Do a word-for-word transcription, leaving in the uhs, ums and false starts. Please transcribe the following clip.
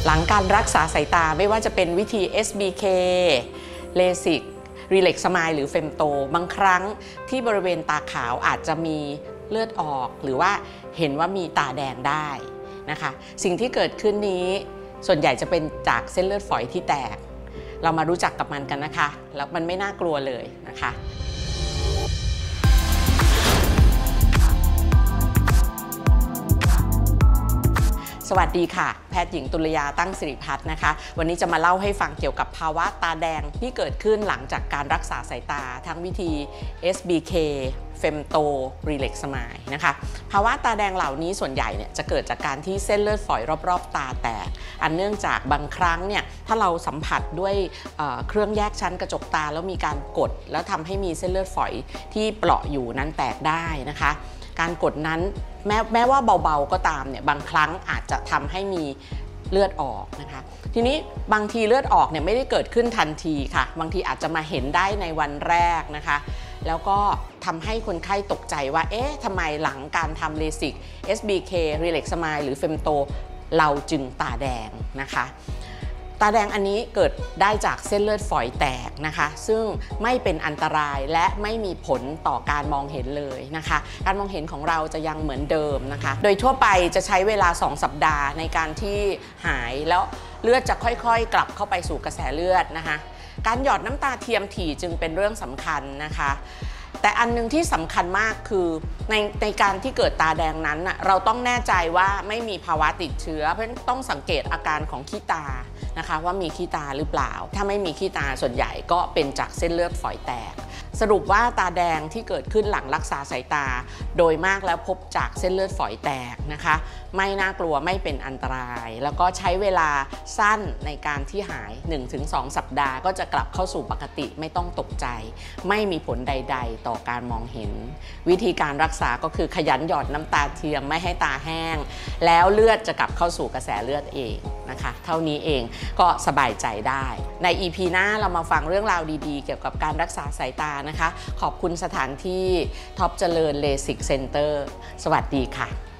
หลังการรักษาสายตาไม่ว่าจะเป็นวิธี เอส บี เค เลสิกรีเล็กสมายหรือเฟมโตบางครั้งที่บริเวณตาขาวอาจจะมีเลือดออกหรือว่าเห็นว่ามีตาแดงได้นะคะสิ่งที่เกิดขึ้นนี้ส่วนใหญ่จะเป็นจากเส้นเลือดฝอยที่แตกเรามารู้จักกับมันกันนะคะแล้วมันไม่น่ากลัวเลยนะคะสวัสดีค่ะแพทย์หญิงตุลยาตั้งสิริพัฒน์นะคะวันนี้จะมาเล่าให้ฟังเกี่ยวกับภาวะตาแดงที่เกิดขึ้นหลังจากการรักษาสายตาทั้งวิธี เอส บี เค เฟมโต รีเล็กสมายนะคะภาวะตาแดงเหล่านี้ส่วนใหญ่เนี่ยจะเกิดจากการที่เส้นเลือดฝอยรอบๆตาแตกอันเนื่องจากบางครั้งเนี่ยถ้าเราสัมผัสด้วยเอ่อเครื่องแยกชั้นกระจกตาแล้วมีการกดแล้วทำให้มีเส้นเลือดฝอยที่เปราะอยู่นั้นแตกได้นะคะการกดนั้นแม้แม้ว่าเบาๆก็ตามเนี่ยบางครั้งอาจจะทำให้มีเลือดออกนะคะทีนี้บางทีเลือดออกเนี่ยไม่ได้เกิดขึ้นทันทีค่ะบางทีอาจจะมาเห็นได้ในวันแรกนะคะแล้วก็ทำให้คนไข้ตกใจว่าเอ๊ะทำไมหลังการทำเลสิก เอส บี เค รีเล็กสมายหรือเฟมโตเราจึงตาแดงนะคะตาแดงอันนี้เกิดได้จากเส้นเลือดฝอยแตกนะคะซึ่งไม่เป็นอันตรายและไม่มีผลต่อการมองเห็นเลยนะคะการมองเห็นของเราจะยังเหมือนเดิมนะคะโดยทั่วไปจะใช้เวลาสองสัปดาห์ในการที่หายแล้วเลือดจะค่อยๆกลับเข้าไปสู่กระแสเลือดนะคะการหยอดน้ำตาเทียมถี่จึงเป็นเรื่องสำคัญนะคะแต่อันนึงที่สำคัญมากคือในในการที่เกิดตาแดงนั้นเราต้องแน่ใจว่าไม่มีภาวะติดเชื้อเพราะฉะนั้นต้องสังเกตอาการของขี้ตานะคะว่ามีขี้ตาหรือเปล่าถ้าไม่มีขี้ตาส่วนใหญ่ก็เป็นจากเส้นเลือดฝอยแตกสรุปว่าตาแดงที่เกิดขึ้นหลังรักษาสายตาโดยมากแล้วพบจากเส้นเลือดฝอยแตกนะคะไม่น่ากลัวไม่เป็นอันตรายแล้วก็ใช้เวลาสั้นในการที่หาย หนึ่งถึงสอง สัปดาห์ก็จะกลับเข้าสู่ปกติไม่ต้องตกใจไม่มีผลใดๆต่อการมองเห็นวิธีการรักษาก็คือขยันหยอดน้ำตาเทียมไม่ให้ตาแห้งแล้วเลือดจะกลับเข้าสู่กระแสเลือดเองนะคะเท่านี้เองก็สบายใจได้ใน อี พี หน้าเรามาฟังเรื่องราวดีๆเกี่ยวกับการรักษาสายตานะคะขอบคุณสถานที่ท็อปเจริญเลสิกเซ็นเตอร์สวัสดีค่ะ